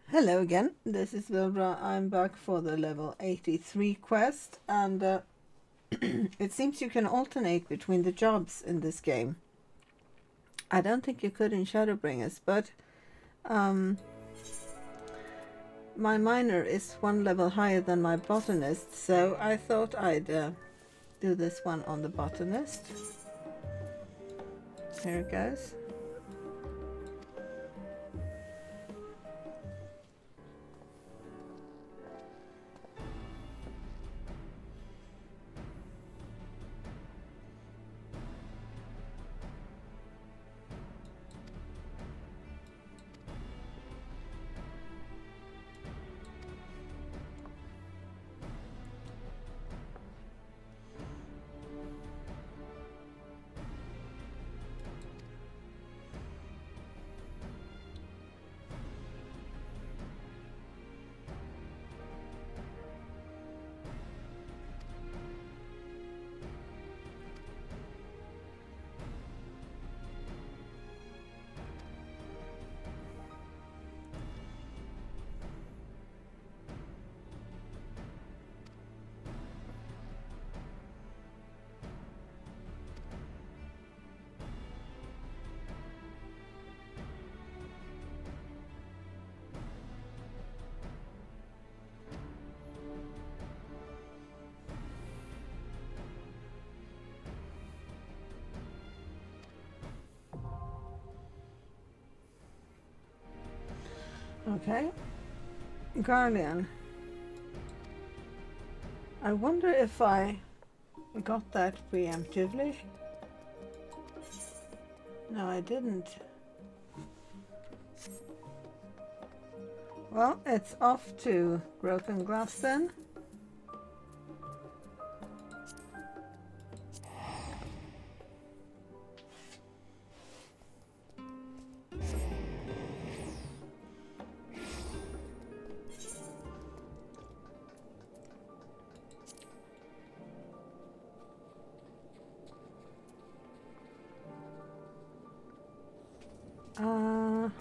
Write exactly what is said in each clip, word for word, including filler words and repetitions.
Hello again, this is Wilbra. I'm back for the level eighty-three quest, and uh, it seems you can alternate between the jobs in this game. I don't think you could in Shadowbringers, but um, my miner is one level higher than my botanist, so I thought I'd uh, do this one on the botanist. Here it goes. Okay, Guardian. I wonder if I got that preemptively. No, I didn't. Well, it's off to Broken Glass then. Uh,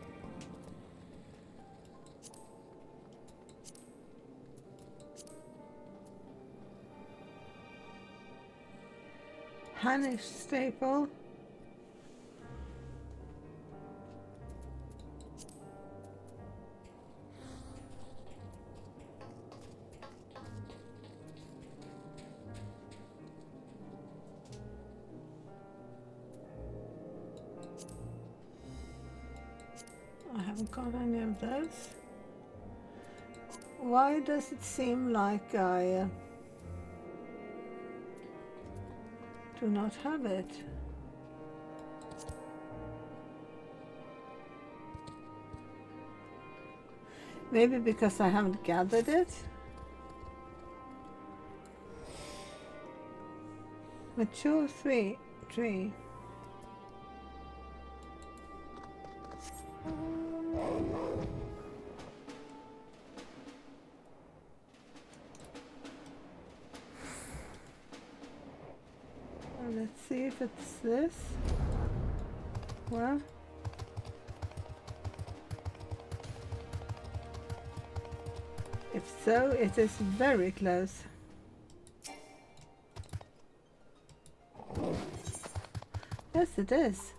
Hanish staple. I haven't got any of those. Why does it seem like I uh, do not have it? Maybe because I haven't gathered it? Mature three tree. Let's see if it's this. Well, if so, it is very close. Yes, it is.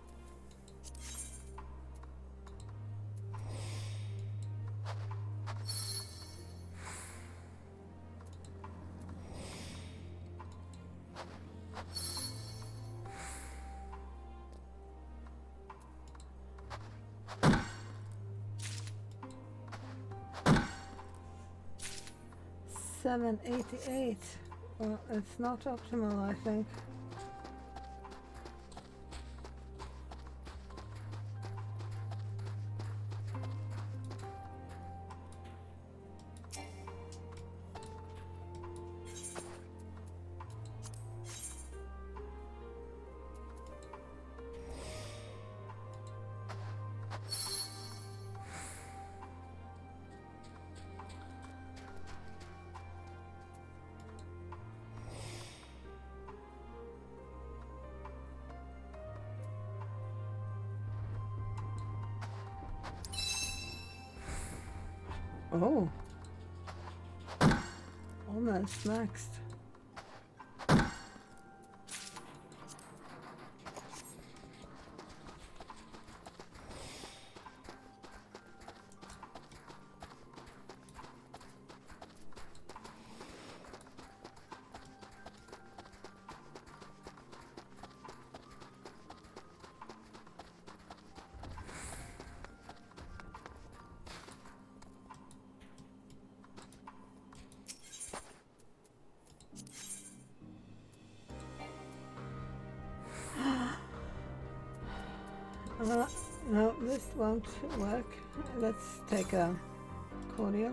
seven eighty-eight. Well, it's not optimal, I think. Oh. Almost maxed. Uh, no, this won't work. Let's take a cordial.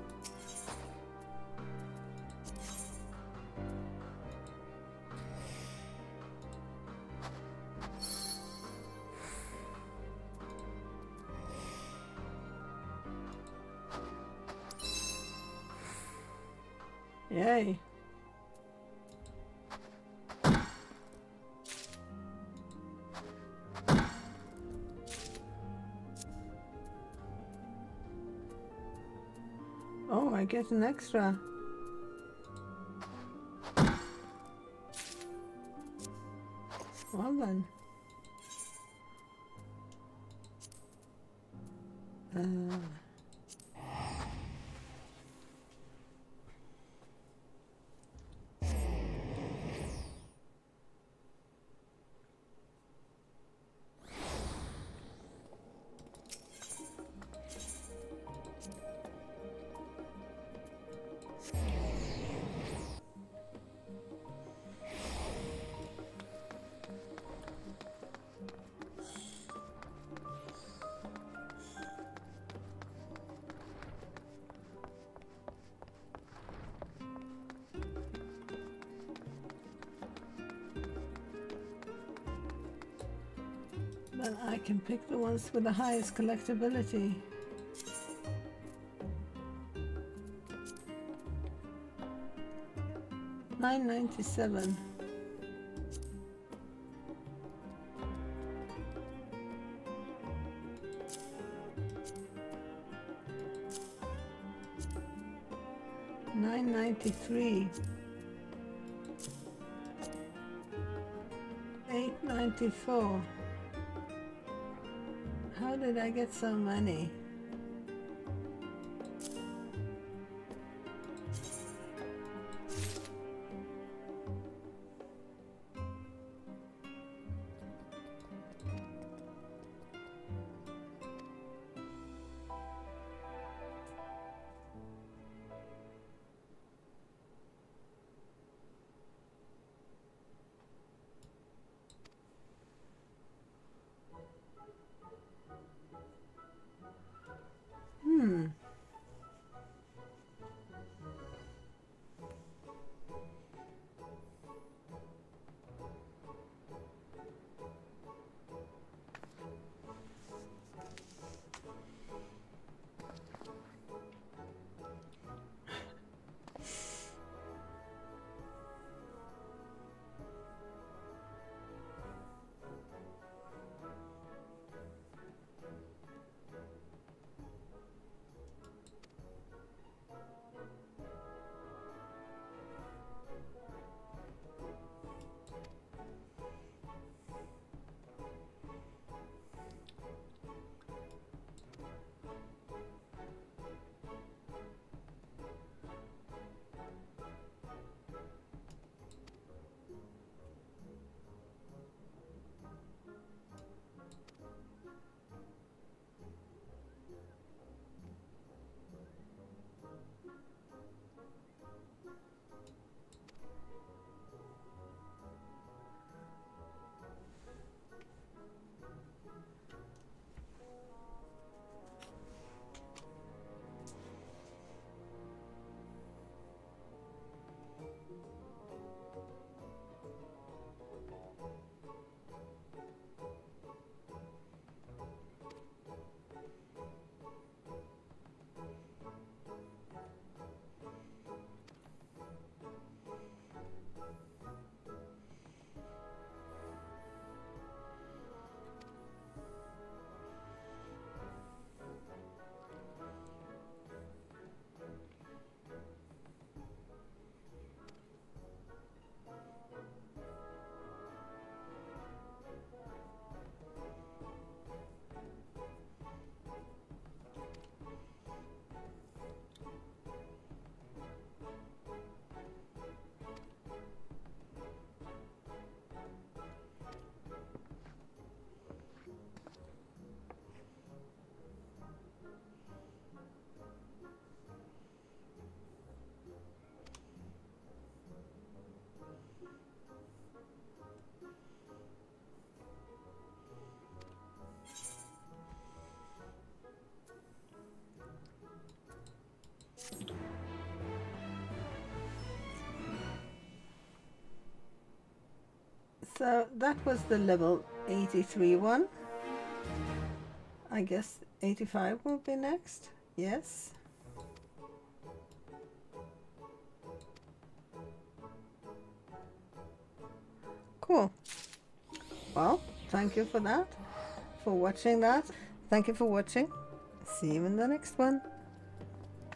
Yay. Oh, I get an extra. Well then. Uh. Then I can pick the ones with the highest collectability. nine ninety-seven. nine ninety-three. eight ninety-four. How did I get so many? So that was the level eighty-three one. I guess eighty-five will be next. Yes. Cool. Well, thank you for that, for watching that. Thank you for watching. See you in the next one.